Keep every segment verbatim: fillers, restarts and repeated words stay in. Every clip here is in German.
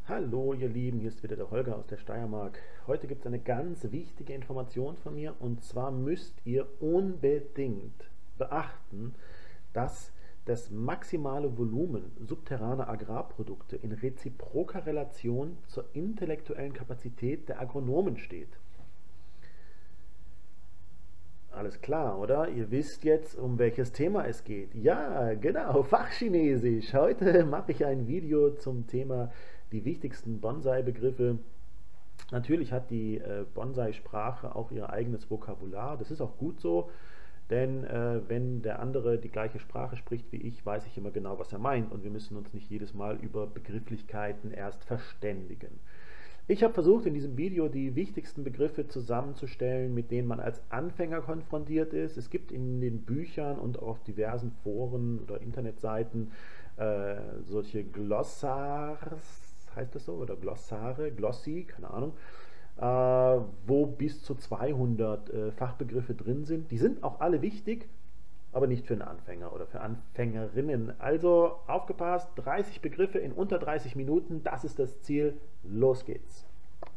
Hallo ihr Lieben, hier ist wieder der Holger aus der Steiermark. Heute gibt es eine ganz wichtige Information von mir, und zwar müsst ihr unbedingt beachten, dass das maximale Volumen subterraner Agrarprodukte in reziproker Relation zur intellektuellen Kapazität der Agronomen steht. Alles klar, oder? Ihr wisst jetzt, um welches Thema es geht. Ja, genau, Fachchinesisch. Heute mache ich ein Video zum Thema die wichtigsten Bonsai-Begriffe. Natürlich hat die äh, Bonsai-Sprache auch ihr eigenes Vokabular. Das ist auch gut so, denn äh, wenn der andere die gleiche Sprache spricht wie ich, weiß ich immer genau, was er meint, und wir müssen uns nicht jedes Mal über Begrifflichkeiten erst verständigen. Ich habe versucht, in diesem Video die wichtigsten Begriffe zusammenzustellen, mit denen man als Anfänger konfrontiert ist. Es gibt in den Büchern und auf diversen Foren oder Internetseiten äh, solche Glossars, heißt das so, oder Glossare, Glossy, keine Ahnung, äh, wo bis zu zweihundert äh, Fachbegriffe drin sind. Die sind auch alle wichtig, aber nicht für einen Anfänger oder für Anfängerinnen. Also aufgepasst, dreißig Begriffe in unter dreißig Minuten, das ist das Ziel. Los geht's.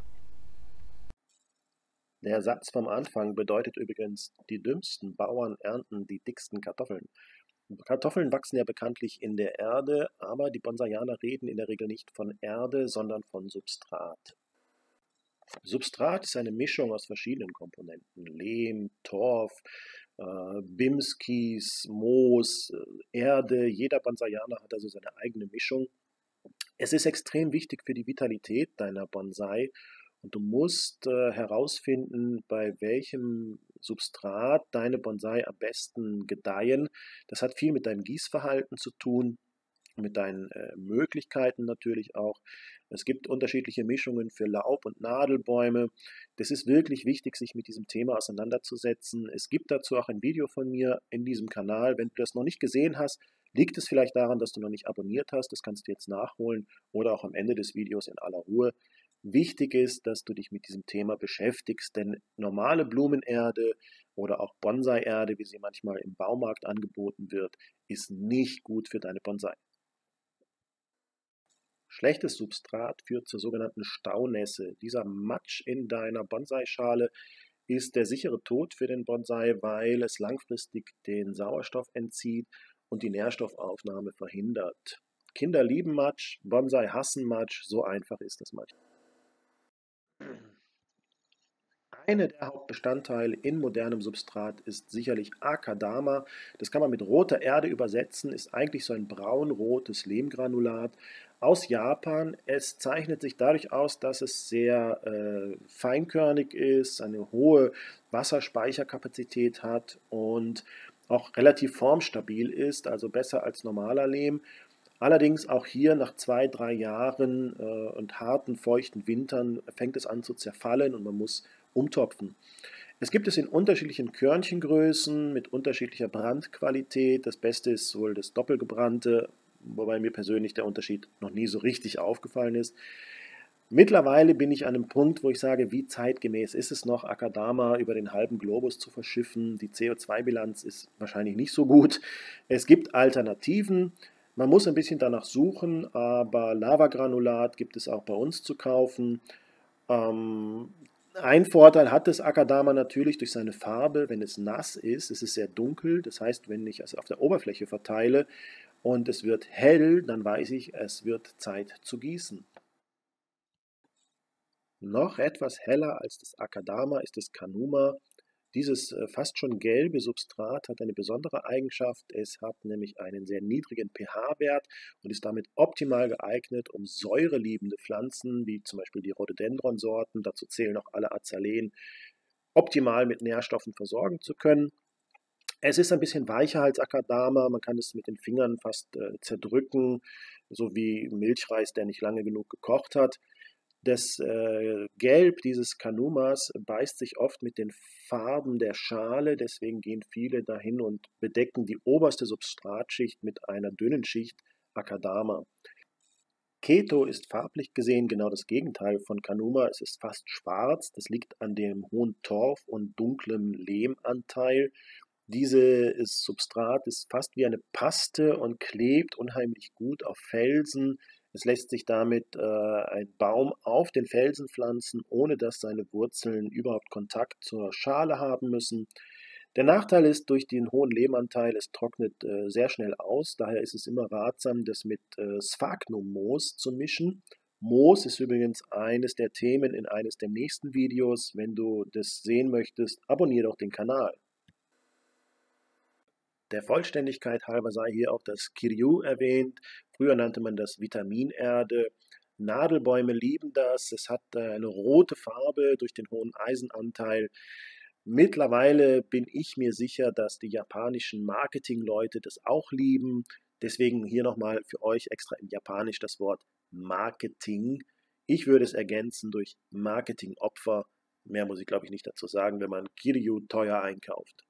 Der Satz vom Anfang bedeutet übrigens, die dümmsten Bauern ernten die dicksten Kartoffeln. Kartoffeln wachsen ja bekanntlich in der Erde, aber die Bonsaianer reden in der Regel nicht von Erde, sondern von Substrat. Substrat ist eine Mischung aus verschiedenen Komponenten: Lehm, Torf, äh, Bimskis, Moos, äh, Erde. Jeder Bonsaianer hat also seine eigene Mischung. Es ist extrem wichtig für die Vitalität deiner Bonsai, und du musst äh, herausfinden, bei welchem Substrat deine Bonsai am besten gedeihen. Das hat viel mit deinem Gießverhalten zu tun, mit deinen äh, Möglichkeiten natürlich auch. Es gibt unterschiedliche Mischungen für Laub- und Nadelbäume. Das ist wirklich wichtig, sich mit diesem Thema auseinanderzusetzen. Es gibt dazu auch ein Video von mir in diesem Kanal. Wenn du das noch nicht gesehen hast, liegt es vielleicht daran, dass du noch nicht abonniert hast. Das kannst du jetzt nachholen oder auch am Ende des Videos in aller Ruhe. Wichtig ist, dass du dich mit diesem Thema beschäftigst, denn normale Blumenerde oder auch Bonsai-Erde, wie sie manchmal im Baumarkt angeboten wird, ist nicht gut für deine Bonsai. Schlechtes Substrat führt zur sogenannten Staunässe. Dieser Matsch in deiner Bonsai-Schale ist der sichere Tod für den Bonsai, weil es langfristig den Sauerstoff entzieht und die Nährstoffaufnahme verhindert. Kinder lieben Matsch, Bonsai hassen Matsch, so einfach ist das manchmal. Eine der Hauptbestandteile in modernem Substrat ist sicherlich Akadama. Das kann man mit roter Erde übersetzen, ist eigentlich so ein braunrotes Lehmgranulat aus Japan. Es zeichnet sich dadurch aus, dass es sehr äh, feinkörnig ist, eine hohe Wasserspeicherkapazität hat und auch relativ formstabil ist, also besser als normaler Lehm. Allerdings auch hier nach zwei, drei Jahren äh, und harten, feuchten Wintern fängt es an zu zerfallen und man muss umtopfen. Es gibt es in unterschiedlichen Körnchengrößen mit unterschiedlicher Brandqualität. Das Beste ist wohl das Doppelgebrannte, wobei mir persönlich der Unterschied noch nie so richtig aufgefallen ist. Mittlerweile bin ich an einem Punkt, wo ich sage, wie zeitgemäß ist es noch, Akadama über den halben Globus zu verschiffen. Die C O zwei Bilanz ist wahrscheinlich nicht so gut. Es gibt Alternativen. Man muss ein bisschen danach suchen, aber Lavagranulat gibt es auch bei uns zu kaufen. Ähm, ein Vorteil hat das Akadama natürlich durch seine Farbe. Wenn es nass ist, es ist sehr dunkel. Das heißt, wenn ich es auf der Oberfläche verteile und es wird hell, dann weiß ich, es wird Zeit zu gießen. Noch etwas heller als das Akadama ist das Kanuma. Dieses äh, fast schon gelbe Substrat hat eine besondere Eigenschaft. Es hat nämlich einen sehr niedrigen pH-Wert und ist damit optimal geeignet, um säureliebende Pflanzen, wie zum Beispiel die Rhododendron-Sorten, dazu zählen auch alle Azaleen, optimal mit Nährstoffen versorgen zu können. Es ist ein bisschen weicher als Akadama, man kann es mit den Fingern fast äh, zerdrücken, so wie Milchreis, der nicht lange genug gekocht hat. Das äh, Gelb dieses Kanumas beißt sich oft mit den Farben der Schale, deswegen gehen viele dahin und bedecken die oberste Substratschicht mit einer dünnen Schicht Akadama. Keto ist farblich gesehen genau das Gegenteil von Kanuma. Es ist fast schwarz, das liegt an dem hohen Torf- und dunklem Lehmanteil. Dieses Substrat ist fast wie eine Paste und klebt unheimlich gut auf Felsen. Es lässt sich damit äh, ein Baum auf den Felsen pflanzen, ohne dass seine Wurzeln überhaupt Kontakt zur Schale haben müssen. Der Nachteil ist, durch den hohen Lehmanteil, es trocknet äh, sehr schnell aus. Daher ist es immer ratsam, das mit äh, Sphagnum-Moos zu mischen. Moos ist übrigens eines der Themen in eines der nächsten Videos. Wenn du das sehen möchtest, abonniere doch den Kanal. Der Vollständigkeit halber sei hier auch das Kiryu erwähnt. Früher nannte man das Vitaminerde. Nadelbäume lieben das. Es hat eine rote Farbe durch den hohen Eisenanteil. Mittlerweile bin ich mir sicher, dass die japanischen Marketingleute das auch lieben. Deswegen hier nochmal für euch extra im Japanisch das Wort Marketing. Ich würde es ergänzen durch Marketingopfer. Mehr muss ich, glaube ich, nicht dazu sagen, wenn man Kiryu teuer einkauft.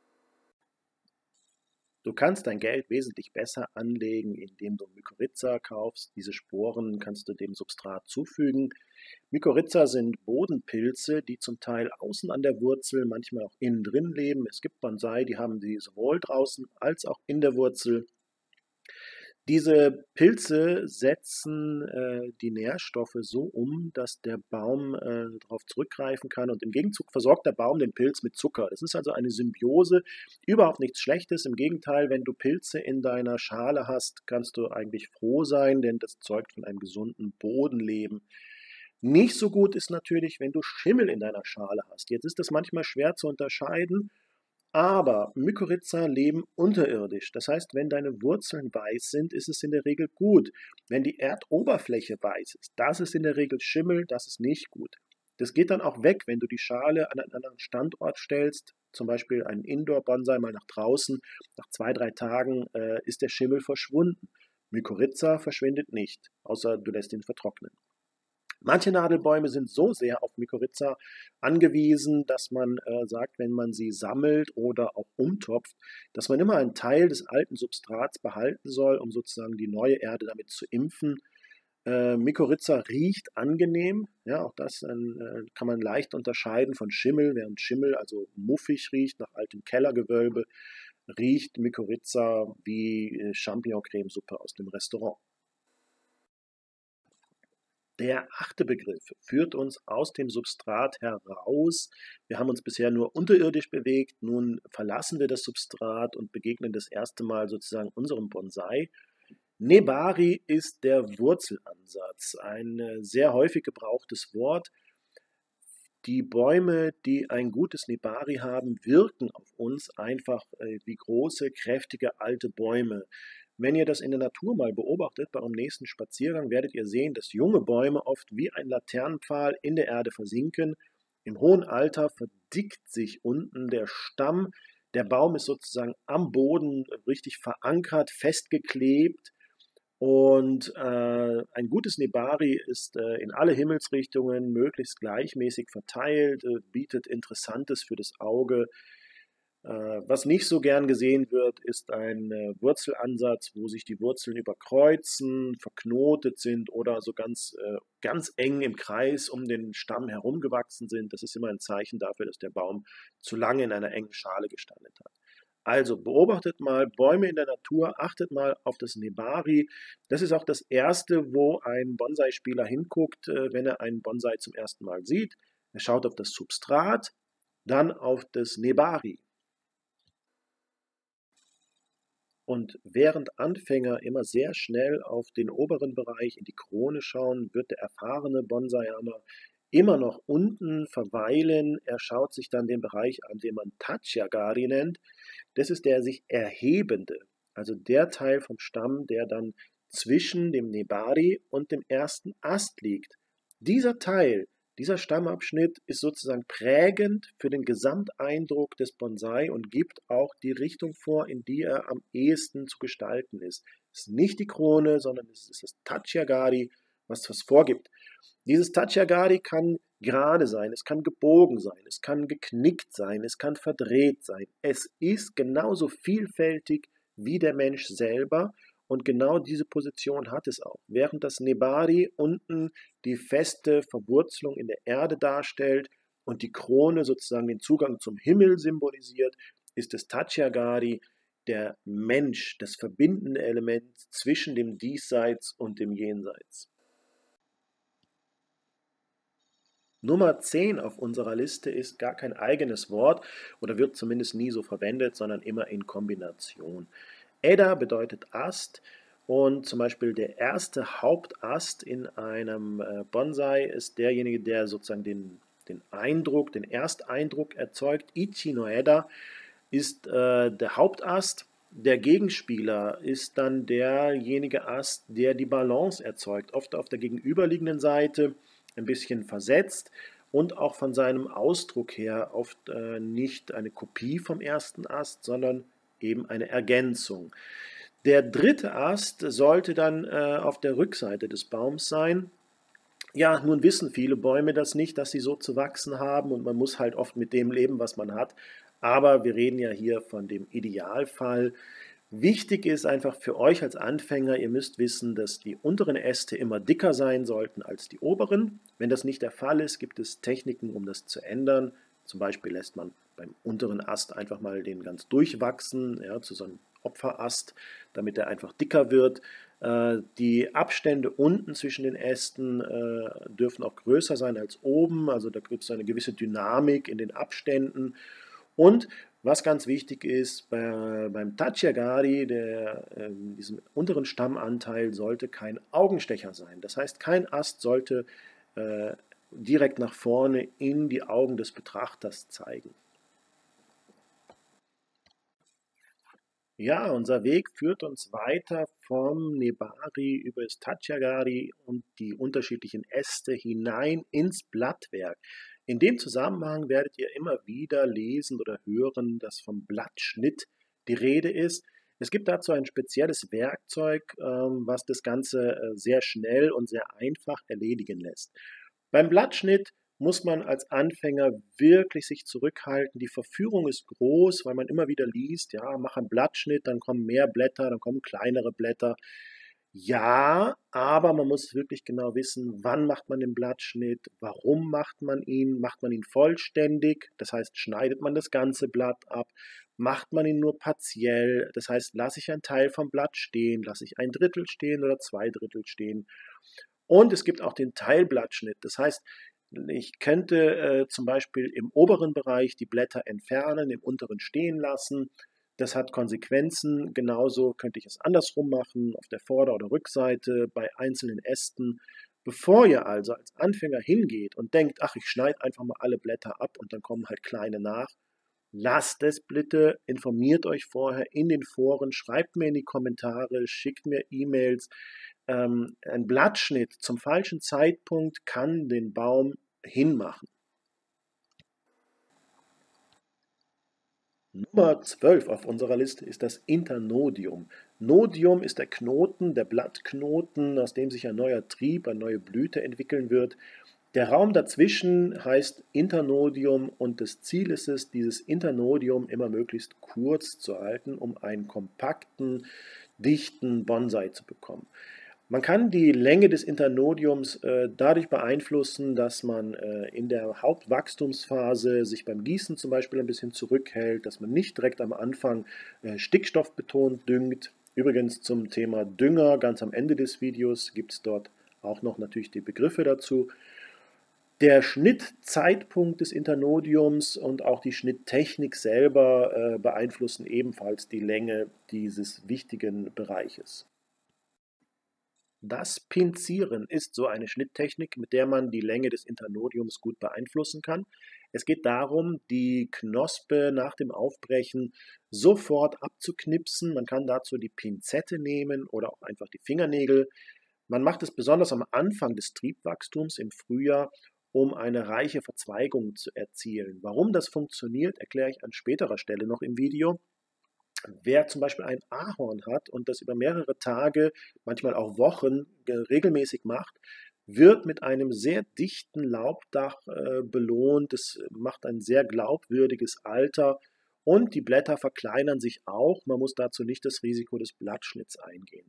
Du kannst dein Geld wesentlich besser anlegen, indem du Mykorrhiza kaufst. Diese Sporen kannst du dem Substrat zufügen. Mykorrhiza sind Bodenpilze, die zum Teil außen an der Wurzel, manchmal auch innen drin leben. Es gibt Bonsai, die haben sie sowohl draußen als auch in der Wurzel. Diese Pilze setzen äh, die Nährstoffe so um, dass der Baum äh, darauf zurückgreifen kann, und im Gegenzug versorgt der Baum den Pilz mit Zucker. Das ist also eine Symbiose, überhaupt nichts Schlechtes. Im Gegenteil, wenn du Pilze in deiner Schale hast, kannst du eigentlich froh sein, denn das zeugt von einem gesunden Bodenleben. Nicht so gut ist natürlich, wenn du Schimmel in deiner Schale hast. Jetzt ist das manchmal schwer zu unterscheiden. Aber Mykorrhiza leben unterirdisch. Das heißt, wenn deine Wurzeln weiß sind, ist es in der Regel gut. Wenn die Erdoberfläche weiß ist, das ist in der Regel Schimmel, das ist nicht gut. Das geht dann auch weg, wenn du die Schale an einen anderen Standort stellst, zum Beispiel einen Indoor-Bonsai mal nach draußen. Nach zwei, drei Tagen äh, ist der Schimmel verschwunden. Mykorrhiza verschwindet nicht, außer du lässt ihn vertrocknen. Manche Nadelbäume sind so sehr auf Mykorrhiza angewiesen, dass man äh, sagt, wenn man sie sammelt oder auch umtopft, dass man immer einen Teil des alten Substrats behalten soll, um sozusagen die neue Erde damit zu impfen. Äh, Mykorrhiza riecht angenehm, ja, auch das äh, kann man leicht unterscheiden von Schimmel. Während Schimmel also muffig riecht, nach altem Kellergewölbe, riecht Mykorrhiza wie äh, Champignon-Cremesuppe aus dem Restaurant. Der achte Begriff führt uns aus dem Substrat heraus. Wir haben uns bisher nur unterirdisch bewegt, nun verlassen wir das Substrat und begegnen das erste Mal sozusagen unserem Bonsai. Nebari ist der Wurzelansatz, ein sehr häufig gebrauchtes Wort. Die Bäume, die ein gutes Nebari haben, wirken auf uns einfach wie große, kräftige alte Bäume. Wenn ihr das in der Natur mal beobachtet, bei eurem nächsten Spaziergang, werdet ihr sehen, dass junge Bäume oft wie ein Laternenpfahl in der Erde versinken. Im hohen Alter verdickt sich unten der Stamm. Der Baum ist sozusagen am Boden richtig verankert, festgeklebt. Und äh, ein gutes Nebari ist äh, in alle Himmelsrichtungen möglichst gleichmäßig verteilt, äh, bietet Interessantes für das Auge. Was nicht so gern gesehen wird, ist ein Wurzelansatz, wo sich die Wurzeln überkreuzen, verknotet sind oder so ganz, ganz eng im Kreis um den Stamm herumgewachsen sind. Das ist immer ein Zeichen dafür, dass der Baum zu lange in einer engen Schale gestanden hat. Also beobachtet mal Bäume in der Natur, achtet mal auf das Nebari. Das ist auch das Erste, wo ein Bonsai-Spieler hinguckt, wenn er einen Bonsai zum ersten Mal sieht. Er schaut auf das Substrat, dann auf das Nebari. Und während Anfänger immer sehr schnell auf den oberen Bereich in die Krone schauen, wird der erfahrene Bonsaianer immer noch unten verweilen. Er schaut sich dann den Bereich an, den man Tachiagari nennt. Das ist der sich erhebende, also der Teil vom Stamm, der dann zwischen dem Nebari und dem ersten Ast liegt. Dieser Teil, dieser Stammabschnitt ist sozusagen prägend für den Gesamteindruck des Bonsai und gibt auch die Richtung vor, in die er am ehesten zu gestalten ist. Es ist nicht die Krone, sondern es ist das Tachiagari, was das vorgibt. Dieses Tachiagari kann gerade sein, es kann gebogen sein, es kann geknickt sein, es kann verdreht sein. Es ist genauso vielfältig wie der Mensch selber. Und genau diese Position hat es auch. Während das Nebari unten die feste Verwurzelung in der Erde darstellt und die Krone sozusagen den Zugang zum Himmel symbolisiert, ist das Tachiagari der Mensch, das verbindende Element zwischen dem Diesseits und dem Jenseits. Nummer zehn auf unserer Liste ist gar kein eigenes Wort oder wird zumindest nie so verwendet, sondern immer in Kombination. Eda bedeutet Ast und zum Beispiel der erste Hauptast in einem Bonsai ist derjenige, der sozusagen den, den Eindruck, den Ersteindruck erzeugt. Ichi no Eda ist äh, der Hauptast. Der Gegenspieler ist dann derjenige Ast, der die Balance erzeugt, oft auf der gegenüberliegenden Seite, ein bisschen versetzt und auch von seinem Ausdruck her oft äh, nicht eine Kopie vom ersten Ast, sondern eben eine Ergänzung. Der dritte Ast sollte dann äh, auf der Rückseite des Baums sein. Ja, nun wissen viele Bäume das nicht, dass sie so zu wachsen haben und man muss halt oft mit dem leben, was man hat. Aber wir reden ja hier von dem Idealfall. Wichtig ist einfach für euch als Anfänger, ihr müsst wissen, dass die unteren Äste immer dicker sein sollten als die oberen. Wenn das nicht der Fall ist, gibt es Techniken, um das zu ändern. Zum Beispiel lässt man beim unteren Ast einfach mal den ganz durchwachsen, ja, zu so einem Opferast, damit er einfach dicker wird. Äh, die Abstände unten zwischen den Ästen äh, dürfen auch größer sein als oben, also da gibt es eine gewisse Dynamik in den Abständen. Und was ganz wichtig ist, bei, beim Tachiagari, der, äh, diesem unteren Stammanteil, sollte kein Augenstecher sein. Das heißt, kein Ast sollte äh, direkt nach vorne in die Augen des Betrachters zeigen. Ja, unser Weg führt uns weiter vom Nebari über das Tachiagari und die unterschiedlichen Äste hinein ins Blattwerk. In dem Zusammenhang werdet ihr immer wieder lesen oder hören, dass vom Blattschnitt die Rede ist. Es gibt dazu ein spezielles Werkzeug, was das Ganze sehr schnell und sehr einfach erledigen lässt. Beim Blattschnitt muss man als Anfänger wirklich sich zurückhalten. Die Verführung ist groß, weil man immer wieder liest, ja, mach einen Blattschnitt, dann kommen mehr Blätter, dann kommen kleinere Blätter. Ja, aber man muss wirklich genau wissen, wann macht man den Blattschnitt, warum macht man ihn, macht man ihn vollständig, das heißt, schneidet man das ganze Blatt ab, macht man ihn nur partiell, das heißt, lasse ich einen Teil vom Blatt stehen, lasse ich ein Drittel stehen oder zwei Drittel stehen. Und es gibt auch den Teilblattschnitt, das heißt, ich könnte äh, zum Beispiel im oberen Bereich die Blätter entfernen, im unteren stehen lassen. Das hat Konsequenzen. Genauso könnte ich es andersrum machen, auf der Vorder- oder Rückseite, bei einzelnen Ästen. Bevor ihr also als Anfänger hingeht und denkt, ach, ich schneide einfach mal alle Blätter ab und dann kommen halt kleine nach, lasst es bitte, informiert euch vorher in den Foren, schreibt mir in die Kommentare, schickt mir E-Mails. Ähm, ein Blattschnitt zum falschen Zeitpunkt kann den Baum hinmachen. Nummer zwölf auf unserer Liste ist das Internodium. Nodium ist der Knoten, der Blattknoten, aus dem sich ein neuer Trieb, eine neue Blüte entwickeln wird. Der Raum dazwischen heißt Internodium und das Ziel ist es, dieses Internodium immer möglichst kurz zu halten, um einen kompakten, dichten Bonsai zu bekommen. Man kann die Länge des Internodiums äh, dadurch beeinflussen, dass man äh, in der Hauptwachstumsphase sich beim Gießen zum Beispiel ein bisschen zurückhält, dass man nicht direkt am Anfang äh, stickstoffbetont düngt. Übrigens zum Thema Dünger, ganz am Ende des Videos gibt es dort auch noch natürlich die Begriffe dazu. Der Schnittzeitpunkt des Internodiums und auch die Schnitttechnik selber äh, beeinflussen ebenfalls die Länge dieses wichtigen Bereiches. Das Pinzieren ist so eine Schnitttechnik, mit der man die Länge des Internodiums gut beeinflussen kann. Es geht darum, die Knospe nach dem Aufbrechen sofort abzuknipsen. Man kann dazu die Pinzette nehmen oder auch einfach die Fingernägel. Man macht es besonders am Anfang des Triebwachstums im Frühjahr, um eine reiche Verzweigung zu erzielen. Warum das funktioniert, erkläre ich an späterer Stelle noch im Video. Wer zum Beispiel ein Ahorn hat und das über mehrere Tage, manchmal auch Wochen regelmäßig macht, wird mit einem sehr dichten Laubdach äh, belohnt. Es macht ein sehr glaubwürdiges Alter und die Blätter verkleinern sich auch. Man muss dazu nicht das Risiko des Blattschnitts eingehen.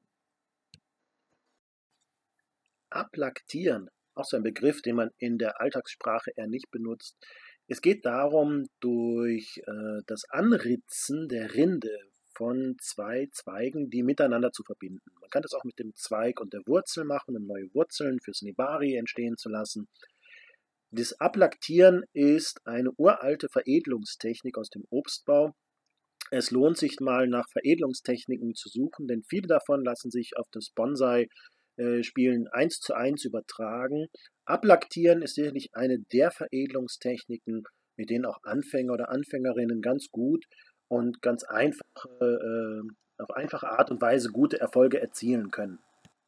Ablaktieren, auch so ein Begriff, den man in der Alltagssprache eher nicht benutzt. Es geht darum, durch äh, das Anritzen der Rinde von zwei Zweigen, die miteinander zu verbinden. Man kann das auch mit dem Zweig und der Wurzel machen, um neue Wurzeln fürs Nebari entstehen zu lassen. Das Ablaktieren ist eine uralte Veredelungstechnik aus dem Obstbau. Es lohnt sich mal nach Veredelungstechniken zu suchen, denn viele davon lassen sich auf das Bonsai-Spielen eins zu eins übertragen. Ablaktieren ist sicherlich eine der Veredelungstechniken, mit denen auch Anfänger oder Anfängerinnen ganz gut und ganz einfach, äh, auf einfache Art und Weise gute Erfolge erzielen können.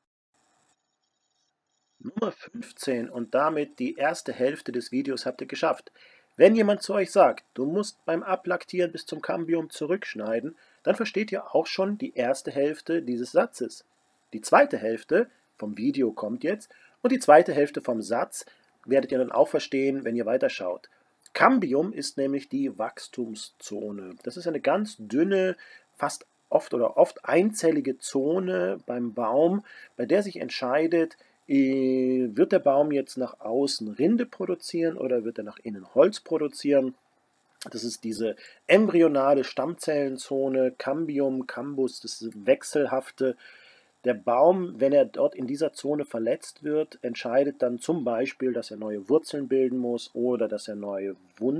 Nummer fünfzehn und damit die erste Hälfte des Videos habt ihr geschafft. Wenn jemand zu euch sagt, du musst beim Ablaktieren bis zum Cambium zurückschneiden, dann versteht ihr auch schon die erste Hälfte dieses Satzes. Die zweite Hälfte vom Video kommt jetzt und die zweite Hälfte vom Satz werdet ihr dann auch verstehen, wenn ihr weiterschaut. Cambium ist nämlich die Wachstumszone. Das ist eine ganz dünne, fast oft oder oft einzellige Zone beim Baum, bei der sich entscheidet, wird der Baum jetzt nach außen Rinde produzieren oder wird er nach innen Holz produzieren? Das ist diese embryonale Stammzellenzone, Cambium, Cambus, das ist wechselhafte. Der Baum, wenn er dort in dieser Zone verletzt wird, entscheidet dann zum Beispiel, dass er neue Wurzeln bilden muss oder dass er neue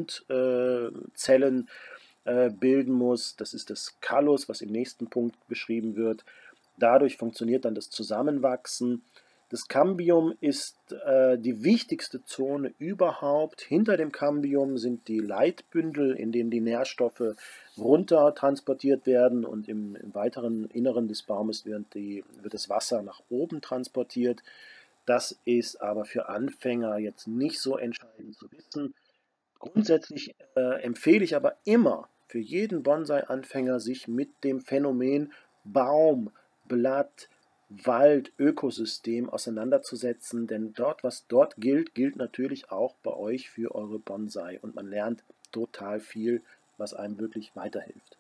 Wundzellen äh, bilden muss. Das ist das Callus, was im nächsten Punkt beschrieben wird. Dadurch funktioniert dann das Zusammenwachsen. Das Cambium ist äh, die wichtigste Zone überhaupt. Hinter dem Cambium sind die Leitbündel, in denen die Nährstoffe runter transportiert werden und im, im weiteren Inneren des Baumes wird, die, wird das Wasser nach oben transportiert. Das ist aber für Anfänger jetzt nicht so entscheidend zu wissen. Grundsätzlich äh, empfehle ich aber immer für jeden Bonsai-Anfänger, sich mit dem Phänomen Baum, Blatt, Wald, Ökosystem auseinanderzusetzen, denn dort, was dort gilt, gilt natürlich auch bei euch für eure Bonsai und man lernt total viel, was einem wirklich weiterhilft.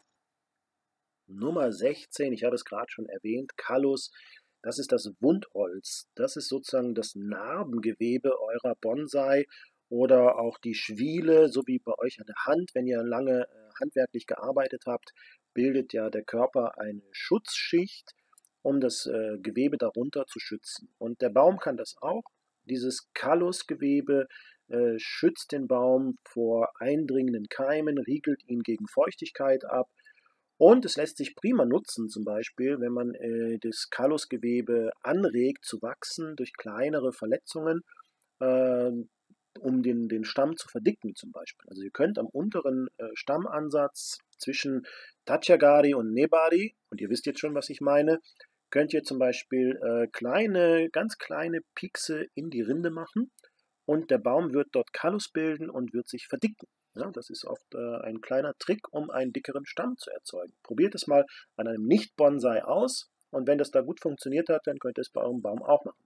Nummer sechzehn, ich habe es gerade schon erwähnt, Callus, das ist das Wundholz. Das ist sozusagen das Narbengewebe eurer Bonsai oder auch die Schwiele, so wie bei euch an der Hand, wenn ihr lange handwerklich gearbeitet habt, bildet ja der Körper eine Schutzschicht, um das äh, Gewebe darunter zu schützen. Und der Baum kann das auch. Dieses Callusgewebe äh, schützt den Baum vor eindringenden Keimen, riegelt ihn gegen Feuchtigkeit ab. Und es lässt sich prima nutzen, zum Beispiel, wenn man äh, das Callusgewebe anregt zu wachsen durch kleinere Verletzungen, äh, um den, den Stamm zu verdicken zum Beispiel. Also ihr könnt am unteren äh, Stammansatz zwischen Tachiagari und Nebari, und ihr wisst jetzt schon, was ich meine, könnt ihr zum Beispiel äh, kleine, ganz kleine Piekse in die Rinde machen und der Baum wird dort Callus bilden und wird sich verdicken. Ja, das ist oft äh, ein kleiner Trick, um einen dickeren Stamm zu erzeugen. Probiert es mal an einem Nicht-Bonsai aus und wenn das da gut funktioniert hat, dann könnt ihr es bei eurem Baum auch machen.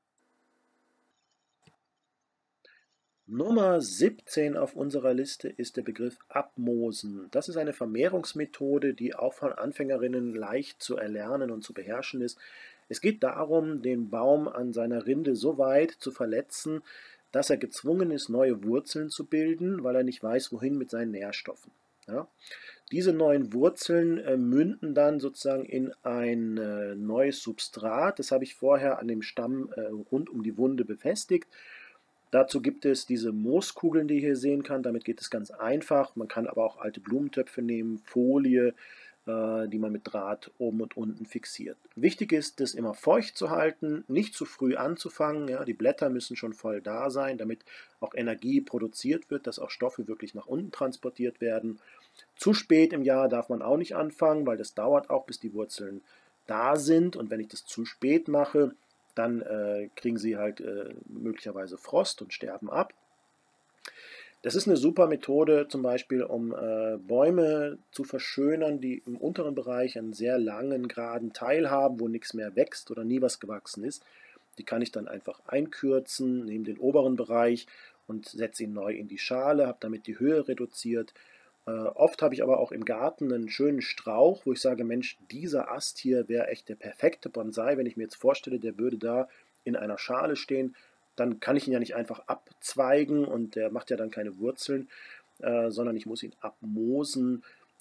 Nummer siebzehn auf unserer Liste ist der Begriff Abmoosen. Das ist eine Vermehrungsmethode, die auch von Anfängerinnen leicht zu erlernen und zu beherrschen ist. Es geht darum, den Baum an seiner Rinde so weit zu verletzen, dass er gezwungen ist, neue Wurzeln zu bilden, weil er nicht weiß, wohin mit seinen Nährstoffen. Ja? Diese neuen Wurzeln äh, münden dann sozusagen in ein äh, neues Substrat. Das habe ich vorher an dem Stamm äh, rund um die Wunde befestigt. Dazu gibt es diese Mooskugeln, die ihr hier sehen kann. Damit geht es ganz einfach. Man kann aber auch alte Blumentöpfe nehmen, Folie, äh, die man mit Draht oben und unten fixiert. Wichtig ist, das immer feucht zu halten, nicht zu früh anzufangen. Ja, die Blätter müssen schon voll da sein, damit auch Energie produziert wird, dass auch Stoffe wirklich nach unten transportiert werden. Zu spät im Jahr darf man auch nicht anfangen, weil das dauert auch, bis die Wurzeln da sind. Und wenn ich das zu spät mache, dann äh, kriegen sie halt äh, möglicherweise Frost und sterben ab. Das ist eine super Methode, zum Beispiel, um äh, Bäume zu verschönern, die im unteren Bereich einen sehr langen, geraden Teil haben, wo nichts mehr wächst oder nie was gewachsen ist. Die kann ich dann einfach einkürzen, nehme den oberen Bereich und setze ihn neu in die Schale, habe damit die Höhe reduziert. Äh, oft habe ich aber auch im Garten einen schönen Strauch, wo ich sage, Mensch, dieser Ast hier wäre echt der perfekte Bonsai. Wenn ich mir jetzt vorstelle, der würde da in einer Schale stehen, dann kann ich ihn ja nicht einfach abzweigen und der macht ja dann keine Wurzeln, äh, sondern ich muss ihn abmoosen.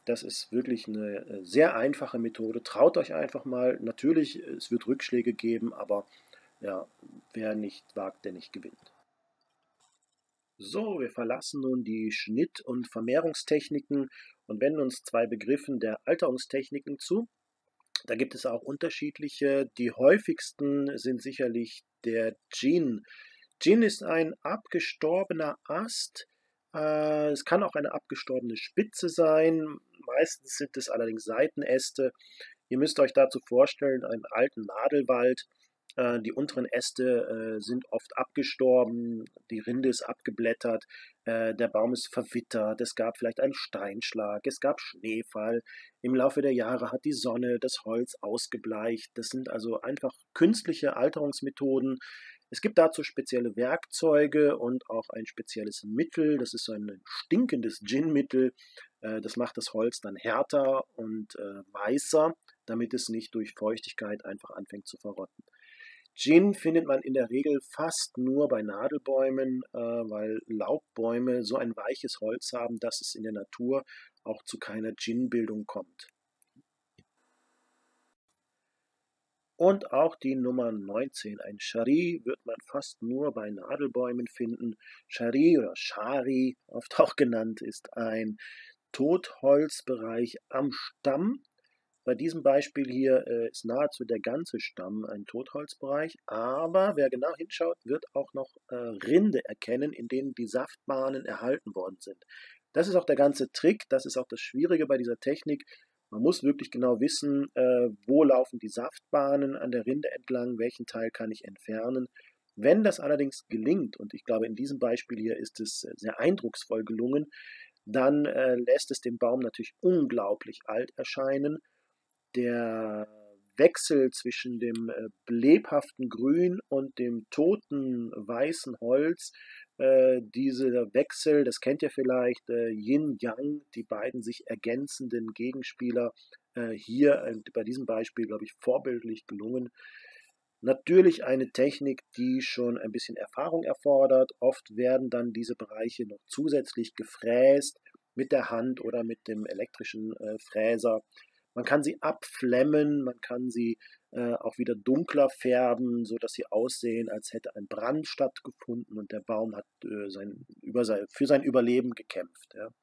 Das ist wirklich eine äh, sehr einfache Methode. Traut euch einfach mal. Natürlich, es wird Rückschläge geben, aber ja, wer nicht wagt, der nicht gewinnt. So, wir verlassen nun die Schnitt- und Vermehrungstechniken und wenden uns zwei Begriffen der Alterungstechniken zu. Da gibt es auch unterschiedliche. Die häufigsten sind sicherlich der Gin. Gin ist ein abgestorbener Ast. Äh, es kann auch eine abgestorbene Spitze sein. Meistens sind es allerdings Seitenäste. Ihr müsst euch dazu vorstellen, einen alten Nadelwald. Äh, die unteren Äste äh, sind oft abgestorben, die Rinde ist abgeblättert, äh, der Baum ist verwittert, es gab vielleicht einen Steinschlag, es gab Schneefall. Im Laufe der Jahre hat die Sonne das Holz ausgebleicht. Das sind also einfach künstliche Alterungsmethoden. Es gibt dazu spezielle Werkzeuge und auch ein spezielles Mittel. Das ist so ein stinkendes Gin-Mittel. Äh, das macht das Holz dann härter und äh, weißer, damit es nicht durch Feuchtigkeit einfach anfängt zu verrotten. Gin findet man in der Regel fast nur bei Nadelbäumen, äh, weil Laubbäume so ein weiches Holz haben, dass es in der Natur auch zu keiner Ginbildung kommt. Und auch die Nummer neunzehn, ein Shari, wird man fast nur bei Nadelbäumen finden. Shari oder Shari, oft auch genannt, ist ein Totholzbereich am Stamm. Bei diesem Beispiel hier äh, ist nahezu der ganze Stamm ein Totholzbereich, aber wer genau hinschaut, wird auch noch äh, Rinde erkennen, in denen die Saftbahnen erhalten worden sind. Das ist auch der ganze Trick, das ist auch das Schwierige bei dieser Technik. Man muss wirklich genau wissen, äh, wo laufen die Saftbahnen an der Rinde entlang, welchen Teil kann ich entfernen. Wenn das allerdings gelingt, und ich glaube in diesem Beispiel hier ist es sehr eindrucksvoll gelungen, dann äh, lässt es den Baum natürlich unglaublich alt erscheinen. Der Wechsel zwischen dem äh, lebhaften Grün und dem toten weißen Holz, äh, dieser Wechsel, das kennt ihr vielleicht, äh, Yin-Yang, die beiden sich ergänzenden Gegenspieler, äh, hier äh, bei diesem Beispiel, glaube ich, vorbildlich gelungen. Natürlich eine Technik, die schon ein bisschen Erfahrung erfordert. Oft werden dann diese Bereiche noch zusätzlich gefräst mit der Hand oder mit dem elektrischen äh, Fräser. Man kann sie abflemmen, man kann sie äh, auch wieder dunkler färben, sodass sie aussehen, als hätte ein Brand stattgefunden und der Baum hat äh, sein, über sein, für sein Überleben gekämpft. Ja.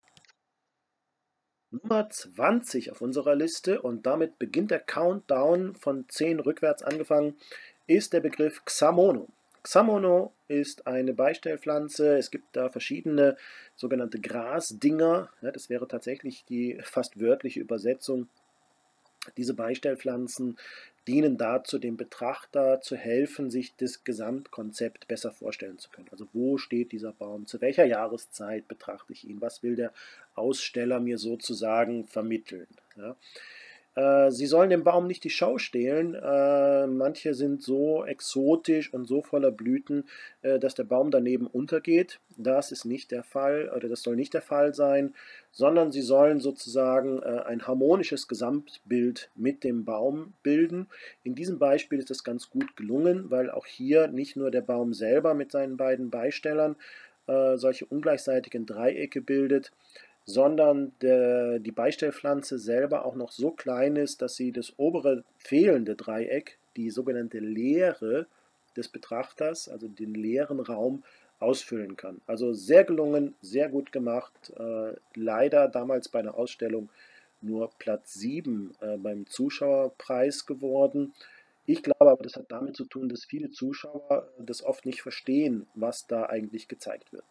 Nummer zwanzig auf unserer Liste, und damit beginnt der Countdown von zehn rückwärts angefangen, ist der Begriff Xamono. Xamono ist eine Beistellpflanze. Es gibt da verschiedene sogenannte Grasdinger. Ja, das wäre tatsächlich die fast wörtliche Übersetzung. Diese Beistellpflanzen dienen dazu, dem Betrachter zu helfen, sich das Gesamtkonzept besser vorstellen zu können. Also wo steht dieser Baum, zu welcher Jahreszeit betrachte ich ihn, was will der Aussteller mir sozusagen vermitteln. Ja. Sie sollen dem Baum nicht die Schau stehlen. Äh, manche sind so exotisch und so voller Blüten, äh, dass der Baum daneben untergeht. Das ist nicht der Fall, oder das soll nicht der Fall sein, sondern sie sollen sozusagen äh, ein harmonisches Gesamtbild mit dem Baum bilden. In diesem Beispiel ist das ganz gut gelungen, weil auch hier nicht nur der Baum selber mit seinen beiden Beistellern äh, solche ungleichseitigen Dreiecke bildet, sondern der, die Beistellpflanze selber auch noch so klein ist, dass sie das obere fehlende Dreieck, die sogenannte Leere des Betrachters, also den leeren Raum, ausfüllen kann. Also sehr gelungen, sehr gut gemacht. Äh, leider damals bei der Ausstellung nur Platz sieben äh, beim Zuschauerpreis geworden. Ich glaube aber, das hat damit zu tun, dass viele Zuschauer das oft nicht verstehen, was da eigentlich gezeigt wird.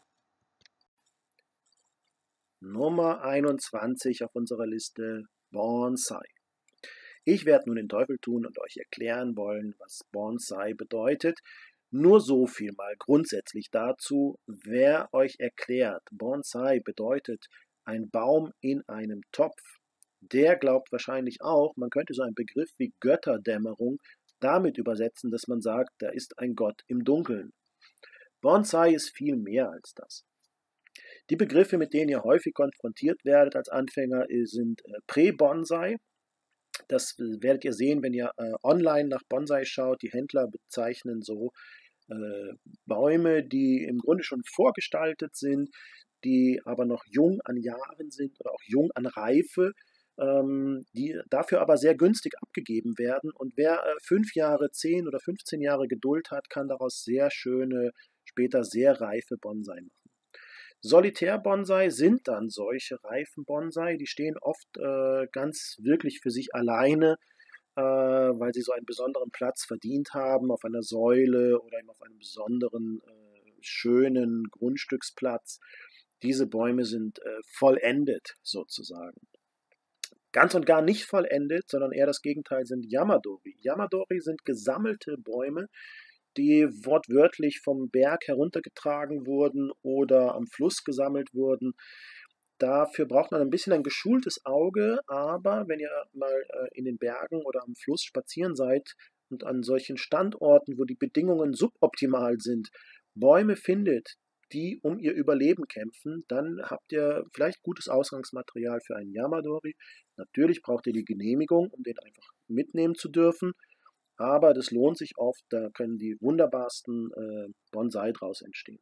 Nummer einundzwanzig auf unserer Liste, Bonsai. Ich werde nun den Teufel tun und euch erklären wollen, was Bonsai bedeutet. Nur so viel mal grundsätzlich dazu. Wer euch erklärt, Bonsai bedeutet ein Baum in einem Topf, der glaubt wahrscheinlich auch, man könnte so einen Begriff wie Götterdämmerung damit übersetzen, dass man sagt, da ist ein Gott im Dunkeln. Bonsai ist viel mehr als das. Die Begriffe, mit denen ihr häufig konfrontiert werdet als Anfänger, sind äh, Prä-Bonsai. Das werdet ihr sehen, wenn ihr äh, online nach Bonsai schaut. Die Händler bezeichnen so äh, Bäume, die im Grunde schon vorgestaltet sind, die aber noch jung an Jahren sind oder auch jung an Reife, ähm, die dafür aber sehr günstig abgegeben werden. Und wer äh, fünf Jahre, zehn oder fünfzehn Jahre Geduld hat, kann daraus sehr schöne, später sehr reife Bonsai machen. Solitär-Bonsai sind dann solche reifen Bonsai, die stehen oft äh, ganz wirklich für sich alleine, äh, weil sie so einen besonderen Platz verdient haben auf einer Säule oder eben auf einem besonderen äh, schönen Grundstücksplatz. Diese Bäume sind äh, vollendet sozusagen. Ganz und gar nicht vollendet, sondern eher das Gegenteil sind Yamadori. Yamadori sind gesammelte Bäume, die wortwörtlich vom Berg heruntergetragen wurden oder am Fluss gesammelt wurden. Dafür braucht man ein bisschen ein geschultes Auge, aber wenn ihr mal äh, in den Bergen oder am Fluss spazieren seid und an solchen Standorten, wo die Bedingungen suboptimal sind, Bäume findet, die um ihr Überleben kämpfen, dann habt ihr vielleicht gutes Ausgangsmaterial für einen Yamadori. Natürlich braucht ihr die Genehmigung, um den einfach mitnehmen zu dürfen, aber das lohnt sich oft, da können die wunderbarsten äh, Bonsai draus entstehen.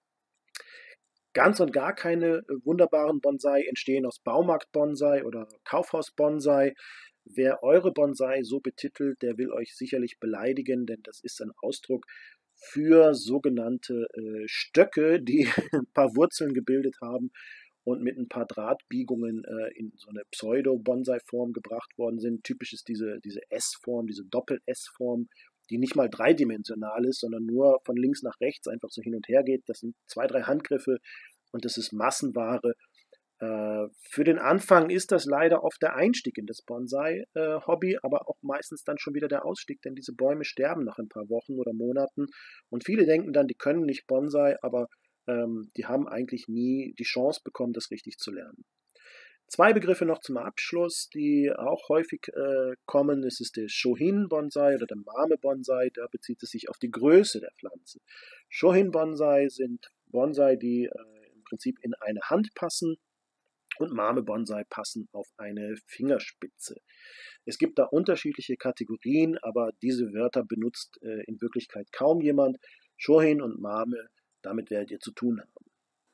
Ganz und gar keine äh, wunderbaren Bonsai entstehen aus Baumarkt-Bonsai oder Kaufhaus-Bonsai. Wer eure Bonsai so betitelt, der will euch sicherlich beleidigen, denn das ist ein Ausdruck für sogenannte äh, Stöcke, die ein paar Wurzeln gebildet haben und mit ein paar Drahtbiegungen äh, in so eine Pseudo-Bonsai-Form gebracht worden sind. Typisch ist diese, diese S-Form, diese Doppel-S-Form, die nicht mal dreidimensional ist, sondern nur von links nach rechts einfach so hin und her geht. Das sind zwei, drei Handgriffe und das ist Massenware. Äh, für den Anfang ist das leider oft der Einstieg in das Bonsai-Hobby, aber auch meistens dann schon wieder der Ausstieg, denn diese Bäume sterben nach ein paar Wochen oder Monaten. Und viele denken dann, die können nicht Bonsai, aber ähm, die haben eigentlich nie die Chance bekommen, das richtig zu lernen. Zwei Begriffe noch zum Abschluss, die auch häufig äh, kommen. Es ist der Shohin-Bonsai oder der Mame-Bonsai. Da bezieht es sich auf die Größe der Pflanze. Shohin-Bonsai sind Bonsai, die äh, im Prinzip in eine Hand passen. Und Mame-Bonsai passen auf eine Fingerspitze. Es gibt da unterschiedliche Kategorien, aber diese Wörter benutzt äh, in Wirklichkeit kaum jemand. Shohin und Mame, damit werdet ihr zu tun haben.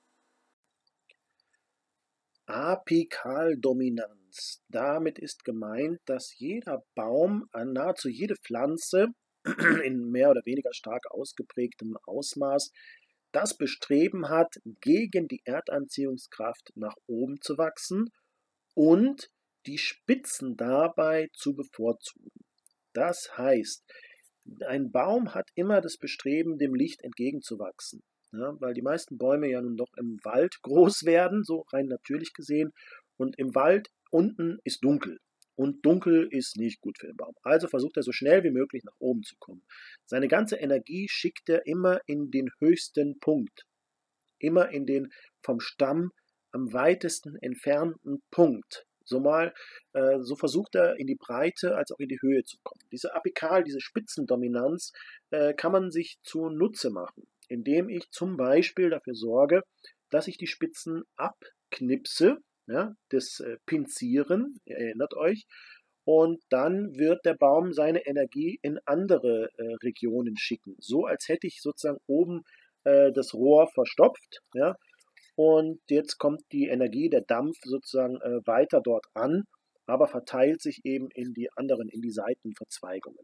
Apikaldominanz. Damit ist gemeint, dass jeder Baum, nahezu jede Pflanze in mehr oder weniger stark ausgeprägtem Ausmaß das Bestreben hat, gegen die Erdanziehungskraft nach oben zu wachsen und die Spitzen dabei zu bevorzugen. Das heißt, ein Baum hat immer das Bestreben, dem Licht entgegenzuwachsen. Ja, weil die meisten Bäume ja nun doch im Wald groß werden, so rein natürlich gesehen. Und im Wald unten ist dunkel. Und dunkel ist nicht gut für den Baum. Also versucht er so schnell wie möglich nach oben zu kommen. Seine ganze Energie schickt er immer in den höchsten Punkt. Immer in den vom Stamm am weitesten entfernten Punkt. So, mal, äh, so versucht er in die Breite als auch in die Höhe zu kommen. Diese Apikal, diese Spitzendominanz äh, kann man sich zunutze machen, indem ich zum Beispiel dafür sorge, dass ich die Spitzen abknipse, ja, das äh, Pinzieren, ihr erinnert euch, und dann wird der Baum seine Energie in andere äh, Regionen schicken. So als hätte ich sozusagen oben äh, das Rohr verstopft, ja, und jetzt kommt die Energie, der Dampf sozusagen äh, weiter dort an, aber verteilt sich eben in die anderen, in die Seitenverzweigungen.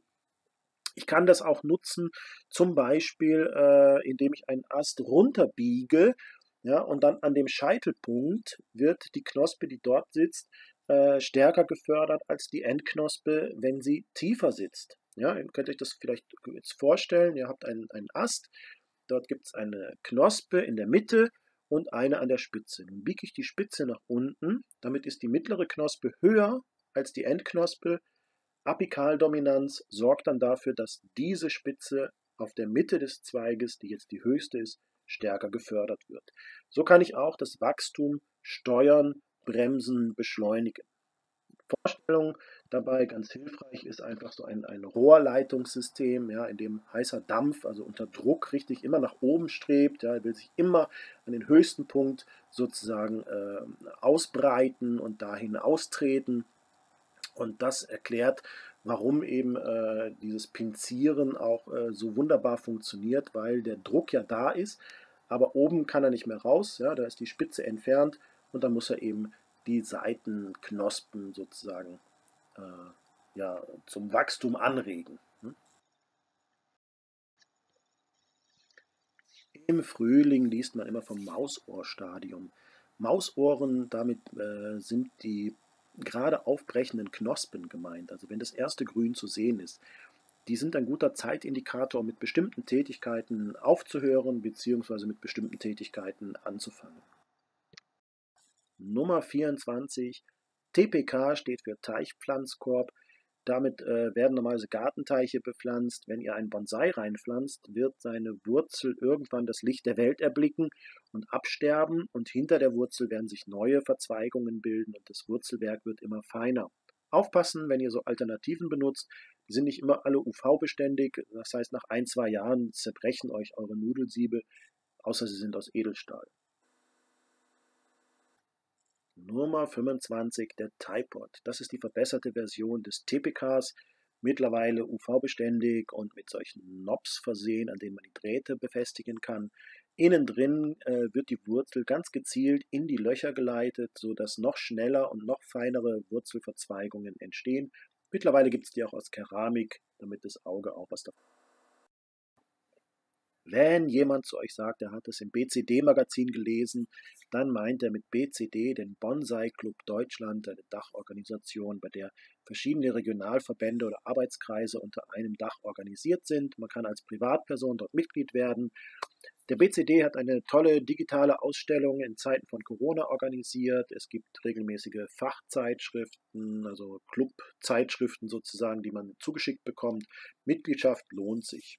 Ich kann das auch nutzen, zum Beispiel, äh, indem ich einen Ast runterbiege, ja, und dann an dem Scheitelpunkt wird die Knospe, die dort sitzt, äh, stärker gefördert als die Endknospe, wenn sie tiefer sitzt. Ja, ihr könnt euch das vielleicht jetzt vorstellen, ihr habt einen, einen Ast, dort gibt es eine Knospe in der Mitte und eine an der Spitze. Nun biege ich die Spitze nach unten, damit ist die mittlere Knospe höher als die Endknospe. Apikaldominanz sorgt dann dafür, dass diese Spitze auf der Mitte des Zweiges, die jetzt die höchste ist, stärker gefördert wird. So kann ich auch das Wachstum steuern, bremsen, beschleunigen. Vorstellung dabei ganz hilfreich ist einfach so ein, ein Rohrleitungssystem, ja, in dem heißer Dampf, also unter Druck, richtig immer nach oben strebt. Ja, er will sich immer an den höchsten Punkt sozusagen äh, ausbreiten und dahin austreten. Und das erklärt, warum eben äh, dieses Pinzieren auch äh, so wunderbar funktioniert, weil der Druck ja da ist, aber oben kann er nicht mehr raus, ja, da ist die Spitze entfernt und dann muss er eben die Seitenknospen sozusagen äh, ja, zum Wachstum anregen. Ne? Im Frühling liest man immer vom Mausohrstadium. Mausohren, damit äh, sind die gerade aufbrechenden Knospen gemeint, also wenn das erste Grün zu sehen ist. Die sind ein guter Zeitindikator, um mit bestimmten Tätigkeiten aufzuhören bzw. mit bestimmten Tätigkeiten anzufangen. Nummer vierundzwanzig, T P K steht für Teichpflanzkorb. Damit äh, werden normalerweise Gartenteiche bepflanzt. Wenn ihr einen Bonsai reinpflanzt, wird seine Wurzel irgendwann das Licht der Welt erblicken und absterben und hinter der Wurzel werden sich neue Verzweigungen bilden und das Wurzelwerk wird immer feiner. Aufpassen, wenn ihr so Alternativen benutzt, die sind nicht immer alle U V-beständig, das heißt nach ein, zwei Jahren zerbrechen euch eure Nudelsiebe, außer sie sind aus Edelstahl. Nummer fünfundzwanzig, der Typod. Das ist die verbesserte Version des T P Ks, mittlerweile U V-beständig und mit solchen Knobs versehen, an denen man die Drähte befestigen kann. Innen drin äh, wird die Wurzel ganz gezielt in die Löcher geleitet, sodass noch schneller und noch feinere Wurzelverzweigungen entstehen. Mittlerweile gibt es die auch aus Keramik, damit das Auge auch was davon hat. Wenn jemand zu euch sagt, er hat es im B C D-Magazin gelesen, dann meint er mit B C D den Bonsai Club Deutschland, eine Dachorganisation, bei der verschiedene Regionalverbände oder Arbeitskreise unter einem Dach organisiert sind. Man kann als Privatperson dort Mitglied werden. Der B C D hat eine tolle digitale Ausstellung in Zeiten von Corona organisiert. Es gibt regelmäßige Fachzeitschriften, also Clubzeitschriften sozusagen, die man zugeschickt bekommt. Mitgliedschaft lohnt sich.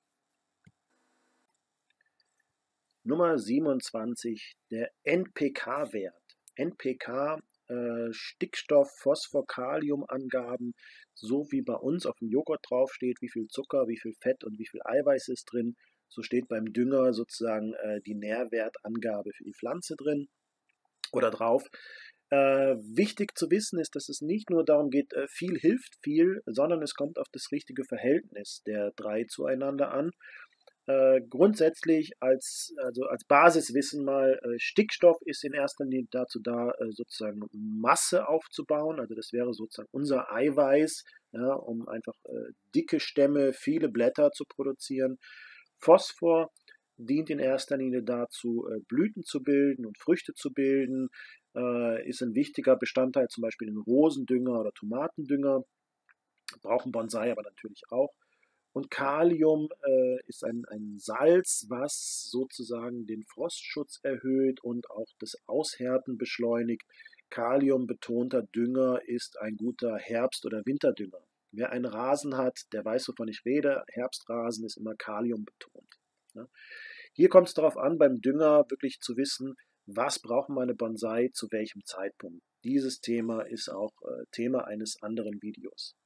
Nummer siebenundzwanzig, der N P K-Wert. N P K, äh, Stickstoff, Phosphor, Kalium-Angaben, so wie bei uns auf dem Joghurt draufsteht, wie viel Zucker, wie viel Fett und wie viel Eiweiß ist drin. So steht beim Dünger sozusagen äh, die Nährwertangabe für die Pflanze drin oder drauf. Äh, wichtig zu wissen ist, dass es nicht nur darum geht, äh, viel hilft viel, sondern es kommt auf das richtige Verhältnis der drei zueinander an. Äh, grundsätzlich als, also als Basiswissen mal, äh, Stickstoff ist in erster Linie dazu da, äh, sozusagen Masse aufzubauen. Also das wäre sozusagen unser Eiweiß, ja, um einfach äh, dicke Stämme, viele Blätter zu produzieren. Phosphor dient in erster Linie dazu, äh, Blüten zu bilden und Früchte zu bilden, äh, ist ein wichtiger Bestandteil zum Beispiel in Rosendünger oder Tomatendünger, brauchen Bonsai aber natürlich auch. Und Kalium äh, ist ein, ein Salz, was sozusagen den Frostschutz erhöht und auch das Aushärten beschleunigt. Kaliumbetonter Dünger ist ein guter Herbst- oder Winterdünger. Wer einen Rasen hat, der weiß, wovon ich rede. Herbstrasen ist immer kaliumbetont. Ja. Hier kommt es darauf an, beim Dünger wirklich zu wissen, was brauchen meine Bonsai zu welchem Zeitpunkt. Dieses Thema ist auch äh, Thema eines anderen Videos.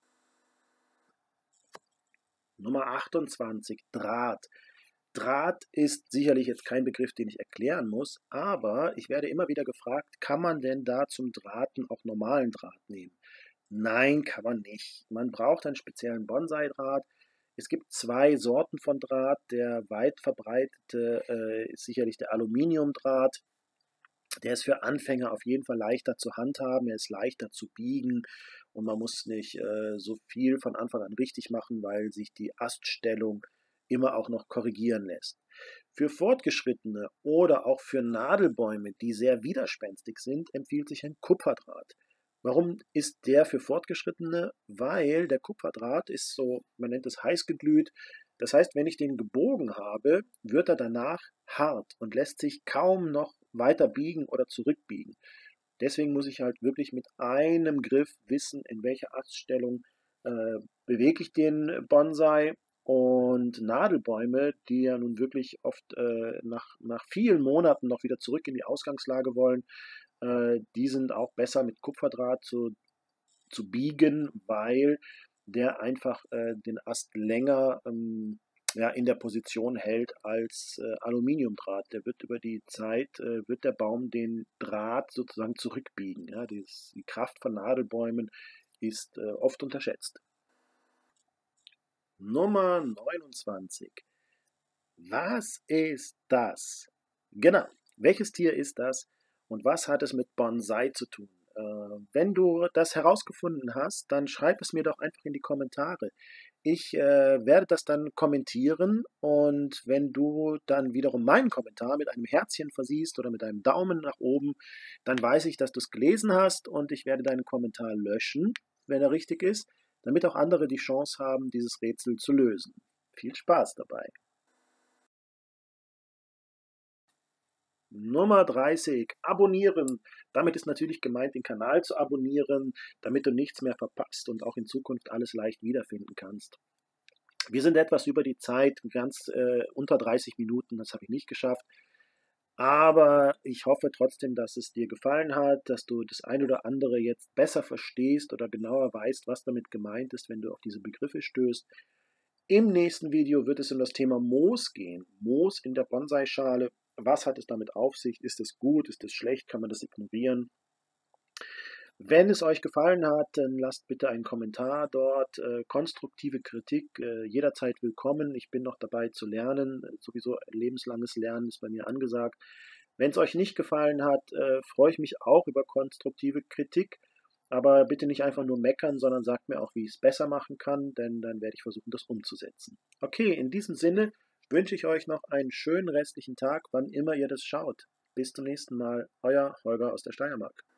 Nummer achtundzwanzig, Draht. Draht ist sicherlich jetzt kein Begriff, den ich erklären muss, aber ich werde immer wieder gefragt, kann man denn da zum Drahten auch normalen Draht nehmen? Nein, kann man nicht. Man braucht einen speziellen Bonsai-Draht. Es gibt zwei Sorten von Draht. Der weit verbreitete äh, ist sicherlich der Aluminiumdraht. Der ist für Anfänger auf jeden Fall leichter zu handhaben, er ist leichter zu biegen und man muss nicht äh, so viel von Anfang an richtig machen, weil sich die Aststellung immer auch noch korrigieren lässt. Für Fortgeschrittene oder auch für Nadelbäume, die sehr widerspenstig sind, empfiehlt sich ein Kupferdraht. Warum ist der für Fortgeschrittene? Weil der Kupferdraht ist so, man nennt es heiß geglüht. Das heißt, wenn ich den gebogen habe, wird er danach hart und lässt sich kaum noch weiter biegen oder zurückbiegen. Deswegen muss ich halt wirklich mit einem Griff wissen, in welcher Aststellung äh, bewege ich den Bonsai. Und Nadelbäume, die ja nun wirklich oft äh, nach, nach vielen Monaten noch wieder zurück in die Ausgangslage wollen, äh, die sind auch besser mit Kupferdraht zu, zu biegen, weil der einfach äh, den Ast länger ähm, ja, in der Position hält als äh, Aluminiumdraht. Der wird über die Zeit, äh, wird der Baum den Draht sozusagen zurückbiegen. Ja? Die, die Kraft von Nadelbäumen ist äh, oft unterschätzt. Nummer neunundzwanzig. Was ist das? Genau. Welches Tier ist das und was hat es mit Bonsai zu tun? Äh, wenn du das herausgefunden hast, dann schreib es mir doch einfach in die Kommentare. Ich äh, werde das dann kommentieren und wenn du dann wiederum meinen Kommentar mit einem Herzchen versiehst oder mit einem Daumen nach oben, dann weiß ich, dass du es gelesen hast und ich werde deinen Kommentar löschen, wenn er richtig ist, damit auch andere die Chance haben, dieses Rätsel zu lösen. Viel Spaß dabei. Nummer dreißig, abonnieren. Damit ist natürlich gemeint, den Kanal zu abonnieren, damit du nichts mehr verpasst und auch in Zukunft alles leicht wiederfinden kannst. Wir sind etwas über die Zeit, ganz äh, unter dreißig Minuten, das habe ich nicht geschafft. Aber ich hoffe trotzdem, dass es dir gefallen hat, dass du das ein oder andere jetzt besser verstehst oder genauer weißt, was damit gemeint ist, wenn du auf diese Begriffe stößt. Im nächsten Video wird es um das Thema Moos gehen. Moos in der Bonsai-Schale. Was hat es damit auf sich? Ist es gut? Ist es schlecht? Kann man das ignorieren? Wenn es euch gefallen hat, dann lasst bitte einen Kommentar dort. Äh, konstruktive Kritik äh, jederzeit willkommen. Ich bin noch dabei zu lernen. Sowieso lebenslanges Lernen ist bei mir angesagt. Wenn es euch nicht gefallen hat, äh, freue ich mich auch über konstruktive Kritik. Aber bitte nicht einfach nur meckern, sondern sagt mir auch, wie ich es besser machen kann, denn dann werde ich versuchen, das umzusetzen. Okay, in diesem Sinne wünsche ich euch noch einen schönen restlichen Tag, wann immer ihr das schaut. Bis zum nächsten Mal, euer Holger aus der Steiermark.